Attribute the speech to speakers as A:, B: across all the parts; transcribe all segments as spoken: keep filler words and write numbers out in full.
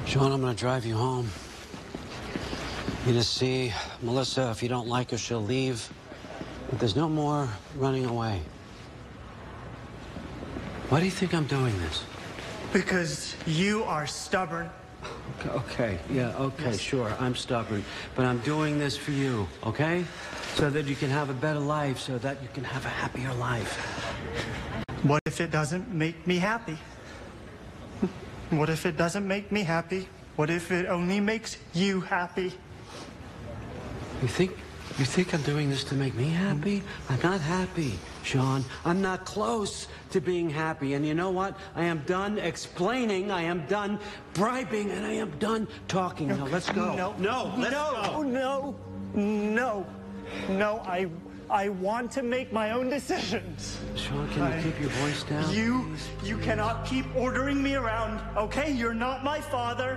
A: Sean, I'm going to drive you home. You just see Melissa. If you don't like her, she'll leave. But there's no more running away. Why do you think I'm doing this?
B: Because you are stubborn.
A: Okay, okay. Yeah, okay, yes. Sure, I'm stubborn. But I'm doing this for you, okay? So that you can have a better life, so that you can have a happier life.
B: What if it doesn't make me happy? What if it doesn't make me happy? What if it only makes you happy?
A: You think, you think I'm doing this to make me happy? I'm not happy, Sean. I'm not close to being happy. And you know what? I am done explaining. I am done bribing. And I am done talking. Now, let's go.
B: No,
A: no, let's
B: no,
A: go.
B: no, no, no. I, I want to make my own decisions.
A: Sean, can
B: I,
A: you keep your voice down?
B: You,
A: please?
B: you cannot keep ordering me around, okay? You're not my father.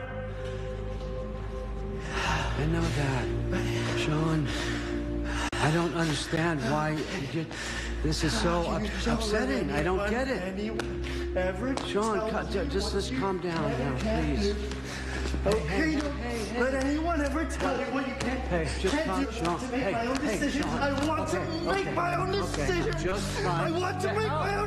A: I know that, Sean. I don't understand why you, this is so up, upsetting. I don't get it. Sean, cut, just let's calm down now, please.
B: Okay,
A: hey,
B: don't
A: hey, hey,
B: let
A: hey.
B: anyone ever tell you what you can't,
A: hey, just
B: can't
A: calm,
B: do
A: Sean.
B: to make
A: Hey,
B: my own
A: hey,
B: decisions.
A: Sean.
B: I want
A: Okay,
B: to make
A: okay,
B: my own
A: okay.
B: decisions.
A: Just
B: I want to make my own